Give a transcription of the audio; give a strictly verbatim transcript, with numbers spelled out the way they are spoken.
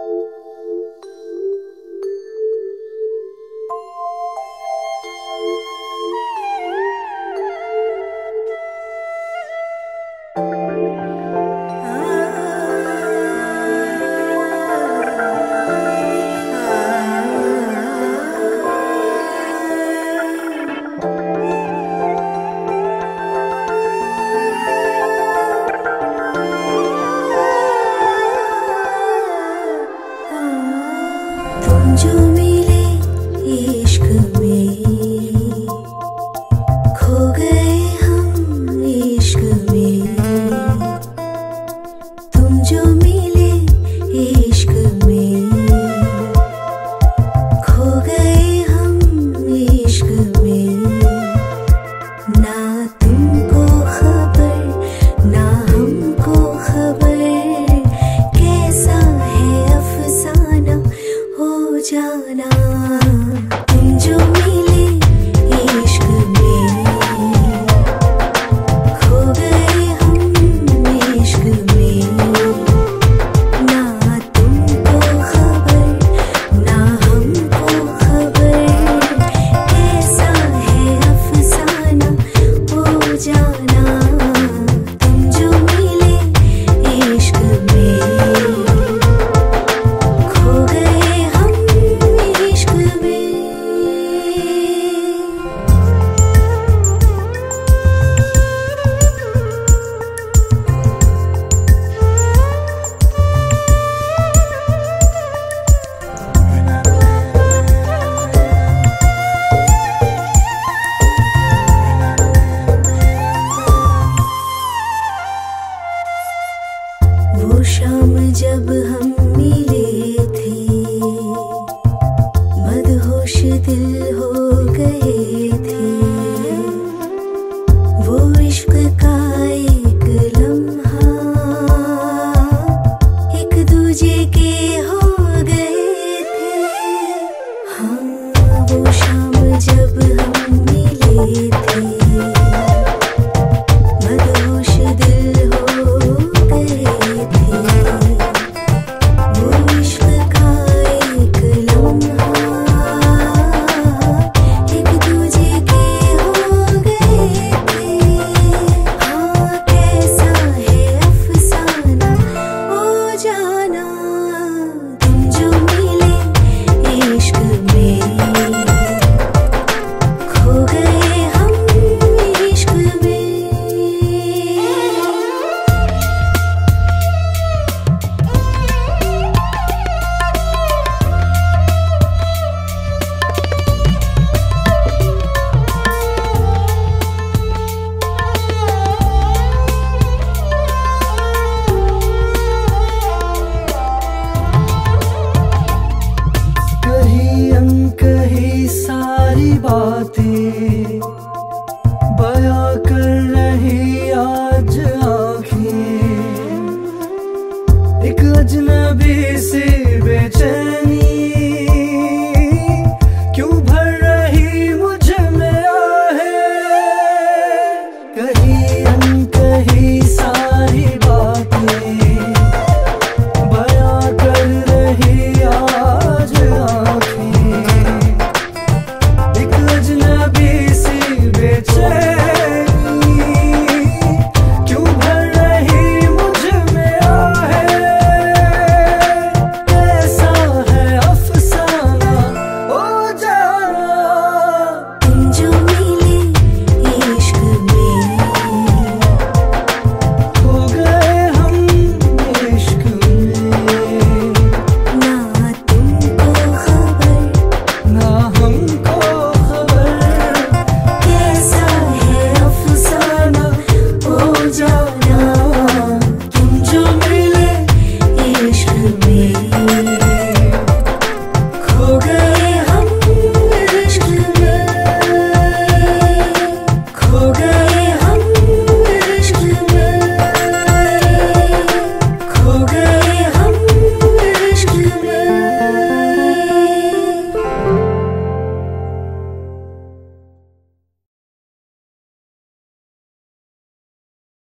जो मिले इश्क में खो गए हम इश्क में। तुम जो मिले इश्क में खो गए हम इश्क में। ना तुमको खबर ना हमको खबर कैसा है अफसाना हो जाना। तुम जो मिले इश्क में खो गए हम इश्क में। ना तुमको खबर ना हमको खबर कैसा है अफसाना हो जाना। तुम जो मिले इश्क में खो गए हम इश्क में। वो शाम जब हम मिले थे मदहोश दिल हो गए थे। वो इश्क का एक लम्हा एक दूजे के हो गए थे। हाँ वो शाम जब हम मिले थे मदहोश दिल हो गए थे। वो इश्क का एक लम्हा एक दूजे के हो गए थे। हाँ कैसा है अफसाना हो जाना। तुम जो मिले इश्क में खो गए हम इश्क में। कही अनकही सारी बातें बयां कर रही आज आँखें। एक अजनबी सी बेचैन